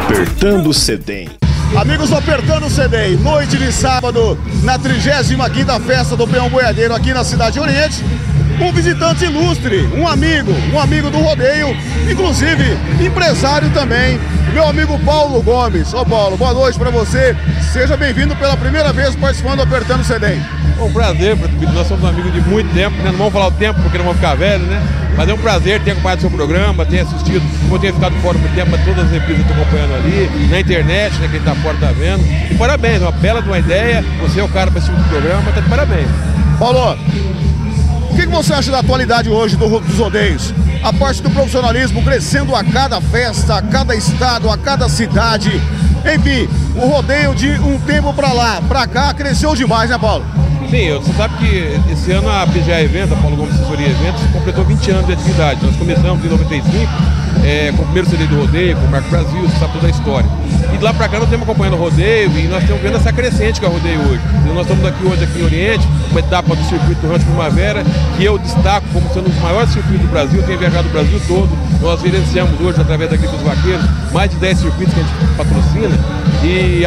Apertando o Cedem. Amigos do Apertando o Cedem, noite de sábado, na 35ª Festa do Peão Boiadeiro aqui na Cidade de Oriente. Um visitante ilustre, um amigo do rodeio, inclusive empresário também, meu amigo Paulo Gomes. Ô Paulo, boa noite para você, seja bem-vindo pela primeira vez participando do Apertando o Cedem. É um prazer, nós somos amigos de muito tempo, né? Não vamos falar o tempo porque não vamos ficar velhos, né? Mas é um prazer ter acompanhado o seu programa, ter assistido, como eu tenho ficado fora muito tempo, mas todas as reprises eu estou acompanhando ali, na internet, né? Quem está fora está vendo. E parabéns, uma bela de uma ideia, você é o cara para esse tipo de programa, tá de parabéns. Paulo, o que você acha da atualidade hoje dos rodeios? A parte do profissionalismo crescendo a cada festa, a cada estado, a cada cidade. Enfim, o rodeio de um tempo para lá, para cá, cresceu demais, né, Paulo? Sim, você sabe que esse ano a PGA Eventos, a Paulo Gomes Assessoria Eventos, completou 20 anos de atividade. Nós começamos em 95, com o primeiro CD do rodeio, com o Marco Brasil, você sabe toda a história. E de lá pra cá nós estamos acompanhando o rodeio e nós estamos vendo essa crescente que é o rodeio hoje. E nós estamos hoje aqui em Oriente, uma etapa do circuito do Rancho Primavera, que eu destaco como sendo um dos maiores circuitos do Brasil, tenho viajado o Brasil todo. Nós vivenciamos hoje, através da Gripe dos Vaqueiros, mais de 10 circuitos que a gente patrocina. E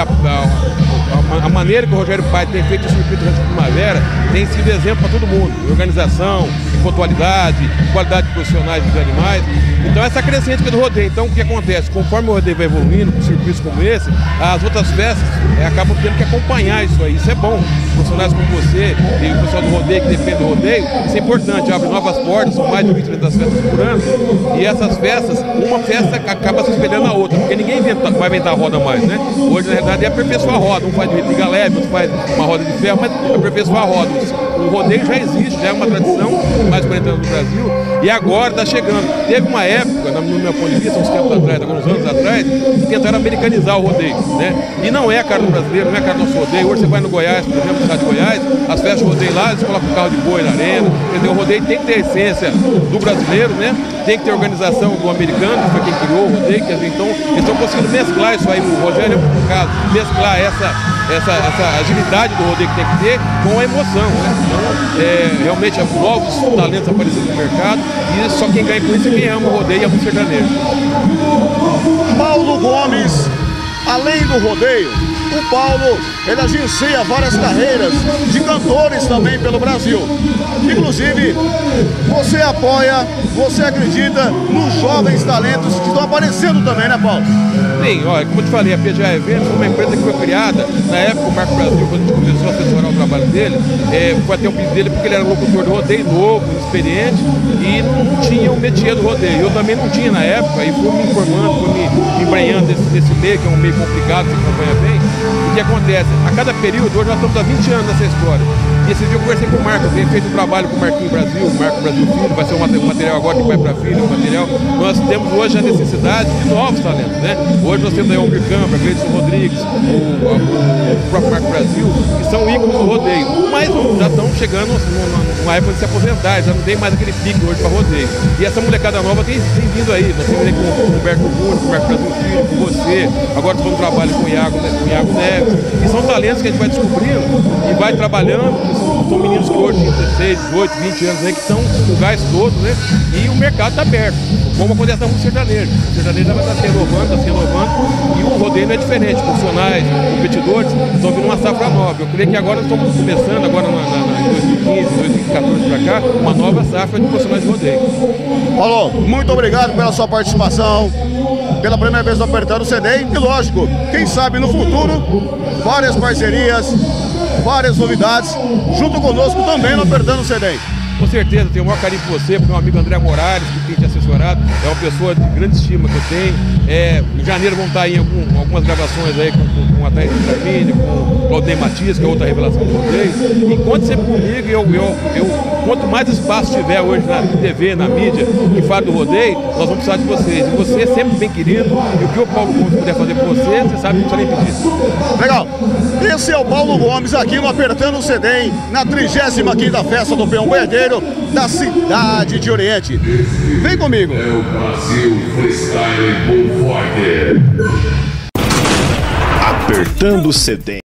a maneira que o Rogério Pai tem feito o circuito do Rancho Primavera tem sido exemplo para todo mundo, em organização, em pontualidade, qualidade de profissionais dos animais. Então essa crescente que é do rodeio. Então o que acontece? Conforme o rodeio vai evoluindo, com circuitos como esse, as outras festas acabam tendo que acompanhar isso aí. Isso é bom. Profissionais como você e o pessoal do rodeio que depende do rodeio, isso é importante, abre novas portas, são mais de 20 festas por ano. E essas festas, uma festa acaba se espelhando na outra, porque ninguém vai inventar a roda mais, né? Hoje na realidade é aperfeiçoar a roda, um faz de liga leve, outro faz uma roda de ferro, mas aperfeiçoar a roda. O rodeio já existe, já é uma tradição, mais de 40 anos no Brasil, e agora está chegando. Teve uma época, no meu ponto de vista, uns tempos atrás, alguns anos atrás, que tentaram americanizar o rodeio, né? E não é a cara do brasileiro, não é a cara do nosso rodeio. Hoje você vai no Goiás, por exemplo, no estado de Goiás, as festas de rodeio lá, eles colocam o carro de boi na arena, entendeu? O rodeio tem que ter a essência do brasileiro, né? Tem que ter a organização do americano, que foi quem criou o rodeio, quer dizer, então eles estão conseguindo mesclar isso aí, o Rogério é um caso, mesclar essa agilidade do rodeio que tem que ter com a emoção, né? Então, realmente novos talentos aparecendo no mercado e só quem ganha com isso é quem ama o rodeio e ama o sertanejo. Paulo Gomes, além do rodeio, o Paulo, ele agencia várias carreiras de cantores também pelo Brasil. Inclusive, você apoia, você acredita nos jovens talentos que estão aparecendo também, né, Paulo? Sim, olha, como eu te falei, a PGA Eventos foi uma empresa que foi criada, na época o Marco Brasil, quando a gente começou a assessorar o trabalho dele, foi até o pedido dele porque ele era locutor de rodeio novo, experiente, e não tinha o métier do rodeio. Eu também não tinha na época, e fui me informando, fui me embrenhando nesse meio, que é um meio complicado, você acompanha bem. O que acontece? A cada período, hoje nós estamos há 20 anos nessa história. E esse dia eu conversei com o Marco, eu tenho feito um trabalho com o Marquinho Brasil, o Marco Brasil Filho, vai ser um material agora que vai para filho, um material. Nós temos hoje a necessidade de novos talentos, né? Hoje nós temos aí o Câmara, Gleison Rodrigues, o próprio Marco Brasil, que são ícones do rodeio. Mas já estão chegando numa época de se aposentar, já não tem mais aquele pique hoje para rodeio. E essa molecada nova tem vindo aí. Nós temos aí com o Humberto Júnior, com o Marco Brasil Filho, com você. Agora estamos no trabalho com o Iago Neves. E são talentos que a gente vai descobrindo e vai trabalhando. São meninos que hoje têm 16, 18, 20 anos aí, que estão com o gás todo, né? E o mercado está aberto, como acontece no sertanejo. O sertanejo já vai estar se renovando, e o rodeio não é diferente. Profissionais, competidores, estão vindo uma safra nova. Eu creio que agora nós estamos começando, agora em 2015, 2014 para cá, uma nova safra de profissionais de rodeio. Paulo, muito obrigado pela sua participação, pela primeira vez no Apertando o Cedem, e lógico, quem sabe no futuro, várias parcerias, várias novidades, junto conosco também no Apertando o Cedem. Com certeza, tenho o maior carinho por você, por meu amigo André Moraes, que tem te assessorado, é uma pessoa de grande estima que eu tenho. Em janeiro vão estar aí algumas gravações aí com a Thaís Carmine, com o Claudinei Matias, que é outra revelação do rodeio. E conte sempre comigo, quanto mais espaço tiver hoje na TV, na mídia, que fala do rodeio, nós vamos precisar de vocês. E você é sempre bem querido, e o que o Paulo Gomes puder fazer por você, você sabe que não precisa nem pedir. Legal. Esse é o Paulo Gomes aqui no Apertando o Cedem, na 35ª Festa do Peão Boiadeiro da Cidade de Oriente. Vem comigo. É o Brasil Freestyle Bull Forte. Apertando o Cedem.